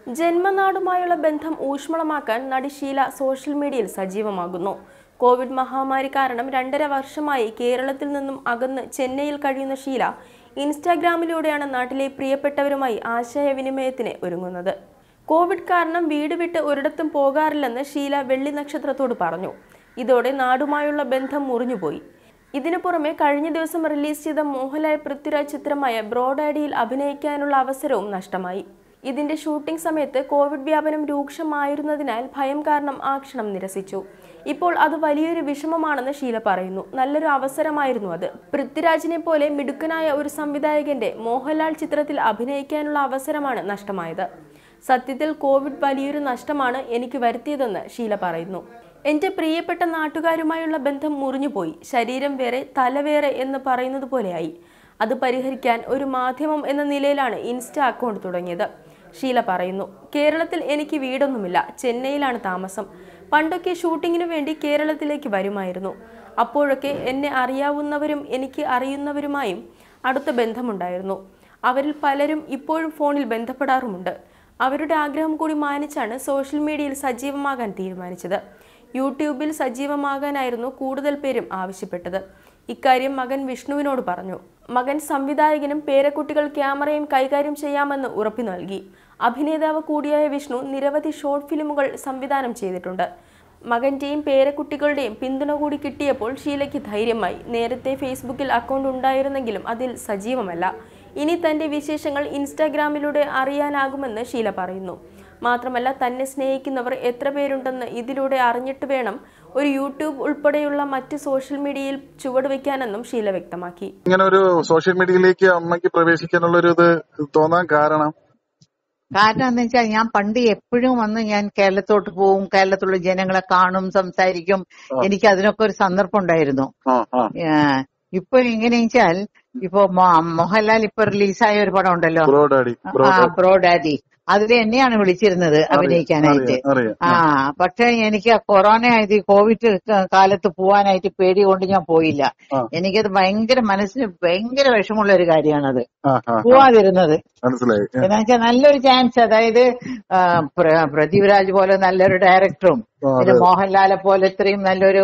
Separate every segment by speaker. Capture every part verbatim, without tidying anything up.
Speaker 1: ജന്മനാടുമായുള്ള ബന്ധം ഊഷ്മളമാക്കാൻ നടി ഷീല സോഷ്യൽ മീഡിയയിൽ സജീവമാകുന്നു. കോവിഡ് മഹാമാരി കാരണം രണ്ടര വർഷമായി കേരളത്തിൽ നിന്നും അകന്ന് ചെന്നൈയിൽ കഴിയുന്ന ഷീല ഇൻസ്റ്റാഗ്രാമിലൂടെയാണ് നാട്ടിലെ പ്രിയപ്പെട്ടവരുമായി ആശയവിനിമയത്തിന് ഒരുങ്ങുന്നത്. കോവിഡ് കാരണം വീട് വിട്ട് ഒരിടത്തും പോകാറില്ലെന്ന് ഷീല വെള്ളിനക്ഷത്രത്തോട് പറഞ്ഞു. ഇതോടെ നാടുമായുള്ള ബന്ധം മുറിഞ്ഞുപോയി. ഇതിനു പുറമെ കഴിഞ്ഞ ദിവസം റിലീസ് ചെയ്ത മോഹൻലാൽ പൃഥ്വിരാജ് ചിത്രമായ ബ്രോഡാഡിയിൽ അഭിനയിക്കാനുള്ള അവസരവും നഷ്ടമായി. ഇതിന്റെ ഷൂട്ടിംഗ് സമയത്ത് കോവിഡ് വ്യാപനം രൂക്ഷമായിരുന്നതിനാൽ ഭയം കാരണം ആ ക്ഷണം നിരസിച്ചു. ഇപ്പോൾ അത് വലിയൊരു വിഷമമാണെന്ന് ഷീല പറയുന്നു. നല്ലൊരു അവസരമായിരുന്നു അത്. പൃഥ്വിരാജിനെ പോലെ മിടുക്കനായ ഒരു സംവിധായകന്റെ മോഹൻലാൽ ചിത്രത്തിൽ അഭിനയിക്കാനുള്ള അവസരമാണ് നഷ്ടമായത്. സത്യത്തിൽ കോവിഡ് വലിയൊരു നഷ്ടമാണ് എനിക്ക് വരുത്തിയതെന്ന് ഷീല പറയുന്നു. എന്റെ പ്രിയപ്പെട്ട നാട്ടുകാരുമായുള്ള ബന്ധം മുറിഞ്ഞുപോയി. ശരീരം വേറെ തല വേറെ എന്ന് പറയുന്നത് പോലെയായി. അത് പരിഹരിക്കാൻ ഒരു മാധ്യമം എന്ന നിലയിലാണ് ഇൻസ്റ്റ അക്കൗണ്ട് തുടങ്ങിയത്. ഷീല പറയുന്നു, കേരളത്തിൽ എനിക്ക് വീടൊന്നുമില്ല. ചെന്നൈയിലാണ് താമസം. പണ്ടൊക്കെ ഷൂട്ടിങ്ങിനു വേണ്ടി കേരളത്തിലേക്ക് വരുമായിരുന്നു. അപ്പോഴൊക്കെ എന്നെ അറിയാവുന്നവരും എനിക്ക് അറിയുന്നവരുമായും അടുത്ത ബന്ധമുണ്ടായിരുന്നു. അവരിൽ പലരും ഇപ്പോഴും ഫോണിൽ ബന്ധപ്പെടാറുമുണ്ട്. അവരുടെ ആഗ്രഹം കൂടി മാനിച്ചാണ് സോഷ്യൽ മീഡിയയിൽ സജീവമാകാൻ തീരുമാനിച്ചത്. യൂട്യൂബിൽ സജീവമാകാനായിരുന്നു കൂടുതൽ പേരും ആവശ്യപ്പെട്ടത്. ഇക്കാര്യം മകൻ വിഷ്ണുവിനോട് പറഞ്ഞു. മകൻ സംവിധായകനും പേരക്കുട്ടികൾ ക്യാമറയും കൈകാര്യം ചെയ്യാമെന്ന് ഉറപ്പു നൽകി. അഭിനേതാവ് കൂടിയായ വിഷ്ണു നിരവധി ഷോർട്ട് ഫിലിമുകൾ സംവിധാനം ചെയ്തിട്ടുണ്ട്. മകന്റെയും പേരക്കുട്ടികളുടെയും പിന്തുണ കൂടി കിട്ടിയപ്പോൾ ഷീലയ്ക്ക് ധൈര്യമായി. നേരത്തെ ഫേസ്ബുക്കിൽ അക്കൗണ്ട് ഉണ്ടായിരുന്നെങ്കിലും അതിൽ സജീവമല്ല. ഇനി തന്റെ വിശേഷങ്ങൾ ഇൻസ്റ്റാഗ്രാമിലൂടെ അറിയാനാകുമെന്ന് ഷീല പറയുന്നു. മാത്രമല്ല, തന്നെ സ്നേഹിക്കുന്നവർ എത്ര പേരുണ്ടെന്ന് ഇതിലൂടെ അറിഞ്ഞിട്ട് വേണം ഒരു യൂട്യൂബ് ഉൾപ്പെടെയുള്ള മറ്റ് സോഷ്യൽ മീഡിയയിൽ ചുവടുവെക്കാനെന്നും ഷീല വ്യക്തമാക്കി.
Speaker 2: ഇങ്ങനെ ഒരു സോഷ്യൽ മീഡിയയിലേക്ക് അമ്മയ്ക്ക് പ്രവേശിക്കാനുള്ള ഒരു ഇത് തോന്നാൻ കാരണം
Speaker 3: കാരണം എന്ന് വെച്ചാൽ ഞാൻ പണ്ട് എപ്പോഴും വന്ന് ഞാൻ കേരളത്തോട്ട് പോവും, കേരളത്തിലുള്ള ജനങ്ങളെ കാണും, സംസാരിക്കും. എനിക്ക് അതിനൊക്കെ ഒരു സന്ദർഭം ഉണ്ടായിരുന്നു. ഇപ്പൊ എങ്ങനെയാ വെച്ചാൽ ഇപ്പൊ മോഹൻലാൽ ഇപ്പൊ റിലീസായ ഒരു പടം ഉണ്ടല്ലോ, ബ്രോഡാഡി. അതിൽ എന്നെയാണ് വിളിച്ചിരുന്നത് അഭിനയിക്കാനായിട്ട്. ആ പക്ഷെ എനിക്ക് കൊറോണ ആയത് കോവിഡ് കാലത്ത് പോവാനായിട്ട് പേടി കൊണ്ട് ഞാൻ പോയില്ല. എനിക്കത് ഭയങ്കര മനസ്സിന് ഭയങ്കര വിഷമമുള്ള ഒരു കാര്യമാണത് പോവാതിരുന്നത്. എന്താ വെച്ചാൽ നല്ലൊരു ചാൻസ്, അതായത് പൃഥ്വിരാജ് പോലെ നല്ലൊരു ഡയറക്ടറും പിന്നെ മോഹൻലാലെ പോലെ ഇത്രയും നല്ലൊരു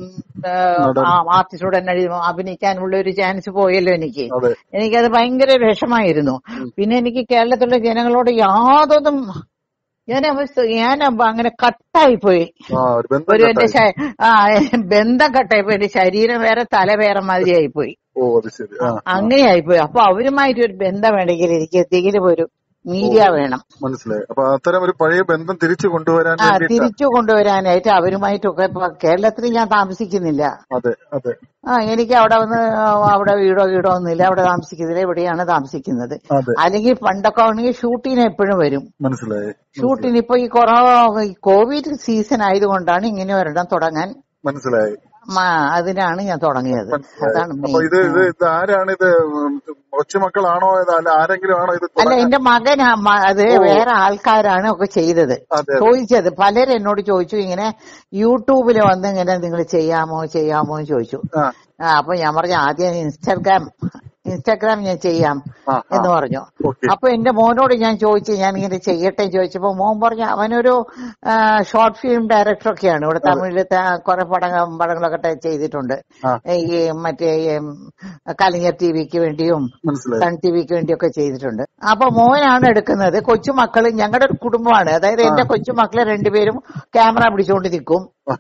Speaker 3: ആർട്ടിസ്റ്റോട് തന്നെ അഭിനയിക്കാനുള്ള ഒരു ചാൻസ് പോയല്ലോ എനിക്ക്. എനിക്കത് ഭയങ്കര വിഷമായിരുന്നു. പിന്നെ എനിക്ക് കേരളത്തിലുള്ള ജനങ്ങളോട് യാതൊന്നും ഞാൻ ഞാൻ അങ്ങനെ കട്ടായി പോയി. ഒരു എന്റെ ആ ബന്ധം കട്ടായി പോയി. എന്റെ ശരീരം വേറെ തല വേറെ മാതിരിയായി പോയി. അങ്ങനെയായിപ്പോയി. അപ്പൊ അവരുമായിട്ട് ഒരു ബന്ധം വേണമെങ്കിൽ എനിക്ക് എന്തെങ്കിലും ഒരു മീഡിയ വേണം.
Speaker 2: മനസ്സിലായി. അപ്പൊ അത്തരം ഒരു പഴയ ബന്ധം തിരിച്ചു കൊണ്ടുവരാൻ
Speaker 3: ആ തിരിച്ചു കൊണ്ടുവരാനായിട്ട് അവരുമായിട്ടൊക്കെ കേരളത്തിൽ ഞാൻ താമസിക്കുന്നില്ല.
Speaker 2: അതെ അതെ
Speaker 3: ആ എനിക്ക് അവിടെ വന്ന് അവിടെ വീടോ വീടോ ഒന്നുമില്ല. അവിടെ താമസിക്കുന്നില്ല, ഇവിടെയാണ് താമസിക്കുന്നത്. അല്ലെങ്കിൽ പണ്ടൊക്കെ ആണെങ്കിൽ ഷൂട്ടിന് എപ്പോഴും വരും.
Speaker 2: മനസ്സിലായി.
Speaker 3: ഷൂട്ടിന് ഇപ്പൊ ഈ കൊറോണ ഈ കോവിഡ് സീസൺ ആയതുകൊണ്ടാണ് ഇങ്ങനെ ഒരെണ്ണം തുടങ്ങാൻ.
Speaker 2: മനസ്സിലായി.
Speaker 3: അതിനാണ് ഞാൻ തുടങ്ങിയത്. അതാണ്
Speaker 2: ആരാണിത്? കൊച്ചുമക്കളാണോ ആരെങ്കിലും ആണോ ഇത്?
Speaker 3: അല്ല, എന്റെ മകനാ. അത് വേറെ ആൾക്കാരാണ് ഒക്കെ ചെയ്തത്. ചോദിച്ചത് പലരും എന്നോട് ചോദിച്ചു, ഇങ്ങനെ യൂട്യൂബിൽ വന്ന് ഇങ്ങനെ നിങ്ങൾ ചെയ്യാമോ ചെയ്യാമോ എന്ന് ചോദിച്ചു. അപ്പൊ ഞാൻ പറഞ്ഞു ആദ്യം ഇൻസ്റ്റാഗ്രാം ഇൻസ്റ്റാഗ്രാം ഞാൻ ചെയ്യാം എന്ന് പറഞ്ഞു. അപ്പൊ എന്റെ മോനോട് ഞാൻ ചോദിച്ചു ഞാൻ ഇങ്ങനെ ചെയ്യട്ടെ ചോദിച്ചപ്പോ മോൻ പറഞ്ഞു അവനൊരു ഷോർട്ട് ഫിലിം ഡയറക്ടറൊക്കെയാണ്. ഇവിടെ തമിഴില് കുറെ പടങ്ങൾ പടങ്ങളൊക്കെ ചെയ്തിട്ടുണ്ട്. ഈ മറ്റേ കലിംഗർ ടി വിക്ക് വേണ്ടിയും സൺ ടി വിക്ക് വേണ്ടിയൊക്കെ ചെയ്തിട്ടുണ്ട്. അപ്പൊ മോനാണ് എടുക്കുന്നത്. കൊച്ചുമക്കള് ഞങ്ങളുടെ ഒരു കുടുംബമാണ്. അതായത് എന്റെ കൊച്ചുമക്കളെ രണ്ടുപേരും ക്യാമറ പിടിച്ചുകൊണ്ട് നിൽക്കും.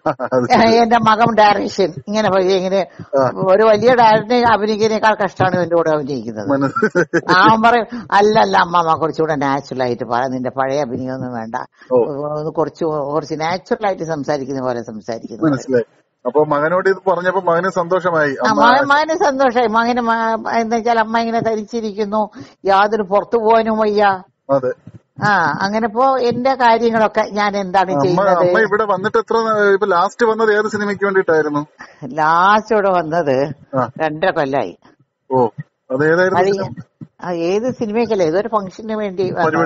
Speaker 3: എന്റെ മകൻ ഡയറക്ഷൻ. ഇങ്ങനെ ഇങ്ങനെ ഒരു വലിയ ഡയറക്ടറെ അഭിനയിക്കുന്നതിനേക്കാൾ കഷ്ടമാണ് എന്റെ കൂടെ അഭിനയിക്കുന്നത്. അവൻ പറയും അല്ലല്ല അമ്മ കുറച്ചുകൂടെ നാച്ചുറൽ ആയിട്ട് പറ, നിന്റെ പഴയ അഭിനയൊന്നും വേണ്ട, കുറച്ച് കുറച്ച് നാച്ചുറൽ ആയിട്ട് സംസാരിക്കുന്ന പോലെ സംസാരിക്കുന്നു.
Speaker 2: അപ്പൊ മകനോട് ഇത് പറഞ്ഞപ്പോ മകന് സന്തോഷമായി.
Speaker 3: മകന് സന്തോഷമായി. മകന് എന്താ വെച്ചാൽ അമ്മ ഇങ്ങനെ ധരിച്ചിരിക്കുന്നു, യാതൊരു പുറത്തു പോകാനും വയ്യ.
Speaker 2: അതെ.
Speaker 3: ആ അങ്ങനെ ഇപ്പോ എന്റെ കാര്യങ്ങളൊക്കെ ഞാൻ എന്താണ് ചെയ്യുന്നത്.
Speaker 2: ഇവിടെ വന്നിട്ട് എത്ര ഇപ്പൊ ലാസ്റ്റ് വന്നത് ഏത് സിനിമയ്ക്ക് വേണ്ടിട്ടായിരുന്നു?
Speaker 3: ലാസ്റ്റ് ഇവിടെ വന്നത് രണ്ടര കൊല്ലായി.
Speaker 2: ഓ അതേതായിരുന്നു?
Speaker 3: ഏത് സിനിമയ്ക്കല്ല, ഏതൊരു ഫംഗ്ഷന് വേണ്ടി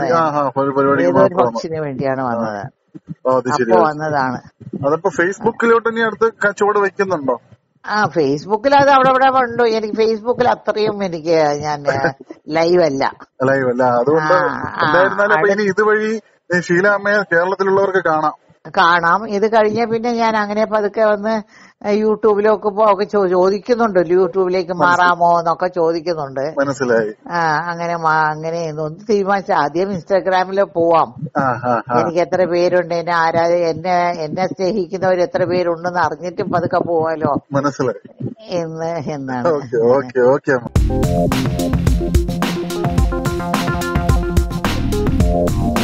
Speaker 3: ഏതൊരു ഫംഗ്ഷന് വേണ്ടിയാണ് വന്നത്. അപ്പൊ വന്നതാണ്.
Speaker 2: അതപ്പോ ഫേസ്ബുക്കിലോട്ട് ഇനി അടുത്ത് ചുവട് വെക്കുന്നുണ്ടോ?
Speaker 3: ആ ഫേസ്ബുക്കിൽ അത് അവിടെ ഇവിടെ ഉണ്ടോ? എനിക്ക് ഫേസ്ബുക്കിൽ അത്രയും എനിക്ക് ഞാൻ ലൈവ് അല്ല
Speaker 2: ലൈവ് അല്ല അതുകൊണ്ട് ഇതുവഴി ഷീല അമ്മയെ കേരളത്തിലുള്ളവർക്ക് കാണാം
Speaker 3: കാണാം. ഇത് കഴിഞ്ഞ പിന്നെ ഞാൻ അങ്ങനെ പതുക്കെ വന്ന് യൂട്യൂബിലൊക്കെ ഒക്കെ ചോദിക്കുന്നുണ്ട്, യൂട്യൂബിലേക്ക് മാറാമോ എന്നൊക്കെ ചോദിക്കുന്നുണ്ട്.
Speaker 2: മനസ്സിലായി.
Speaker 3: ആ അങ്ങനെ അങ്ങനെ ഒന്ന് തീരുമാനിച്ച ആദ്യം ഇൻസ്റ്റാഗ്രാമിൽ പോവാം. എനിക്ക് എത്ര പേരുണ്ട്, എന്നെ ആരാധ എന്നെ എന്നെ സ്നേഹിക്കുന്നവർ എത്ര പേരുണ്ടെന്ന് അറിഞ്ഞിട്ടും പതുക്കെ പോവാലോ.
Speaker 2: മനസ്സിലായി
Speaker 3: എന്ന് എന്നാണ്.
Speaker 2: Okay okay okay.